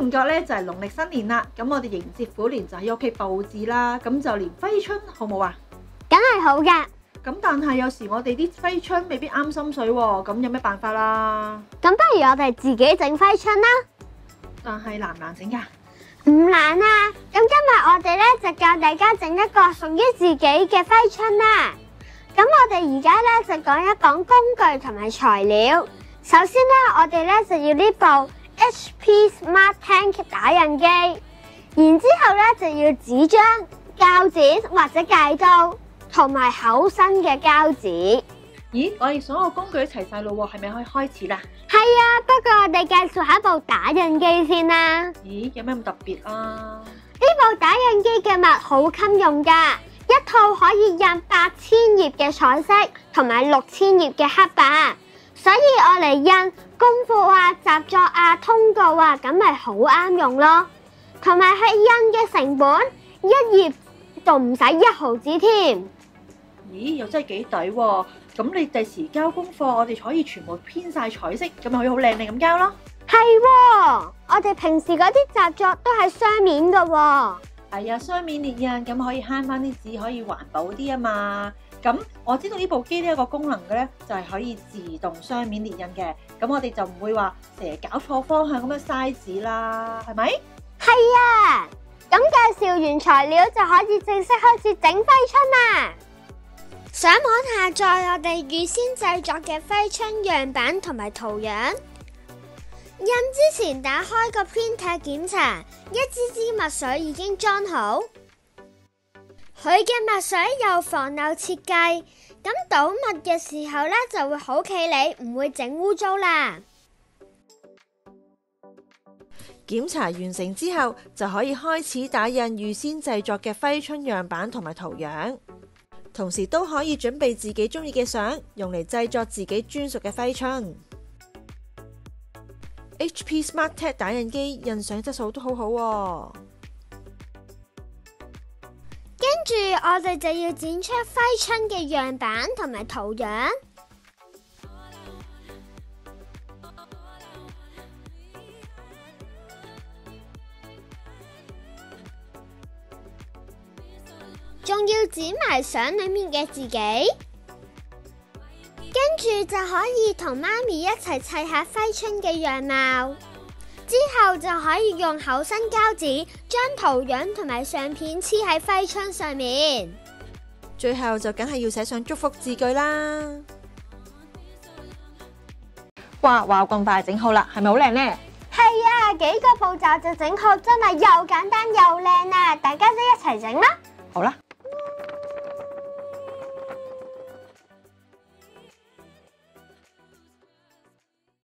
5月咧就係農曆新年啦，咁我哋迎接虎年就喺屋企佈置啦，咁就連揮春好冇啊？ 梗係好㗎。 咁但係有時我哋啲揮春未必啱心水喎，咁有咩辦法啦？ 咁不如我哋自己整揮春啦。 但係難唔難整㗎？ 唔難啊！咁今日我哋咧就教大家整一個屬於自己嘅揮春啦。咁我哋而家咧就講一講工具同埋材料。首先咧，我哋咧就要呢部 HP Smart Tank 打印機，然之後咧就要紙張、膠剪或者戒刀，同埋厚身嘅膠紙。 咦，我哋所有工具一齊晒咯喎，係咪可以開始啦？ 係啊，不過我哋介紹下一部打印機先啦。 咦，有咩咁特別啊？ 呢部打印機嘅墨好襟用㗎，一套可以印8000頁嘅彩色同埋6000頁嘅黑白，所以我嚟印功課啊、習作啊、通告啊，咁咪好啱用咯。同埋係印嘅成本1頁就唔使1毫子添。 咦，又真係幾抵喎！咁你第時交功課，我哋可以全部編晒彩色，咁咪可以好靚靚咁交咯。 係喎，我哋平時嗰啲習作都係雙面㗎喎。 係啊，雙面列印，咁可以慳翻啲紙，可以環保啲啊嘛。咁我知道呢部機呢一個功能嘅咧，就係可以自動雙面列印嘅。咁我哋就唔會話成日搞錯方向咁樣嘥紙啦，係咪？ 係啊，咁介紹完材料就可以正式開始整揮春啦。上網下載我哋預先製作嘅揮春樣板同埋圖樣。印之前打開個 printer 檢查，一支支墨水已經裝好。佢嘅墨水有防漏設計，咁倒墨嘅時候呢就會好企理，唔會整污糟啦。 檢查完成之後，就可以開始打印預先製作嘅揮春樣板同埋圖樣。同時都可以準備自己中意嘅相，用嚟製作自己專屬嘅揮春。HP Smart Tank 打印機印相質素都好好喎。 跟住我哋就要剪出揮春嘅樣板同埋圖樣。仲要剪埋相裏面嘅自己，跟住就可以同媽咪一齊砌下揮春嘅樣貌。之後就可以用厚身膠紙將圖樣同埋相片黐喺揮春上面。 最後就梗係要寫上祝福字句啦。 哇，咁快整好啦，係咪好靚呢？ 係啊，幾個步驟就整好，真係又簡單又靚啊！大家都一齊整啦。 好啦。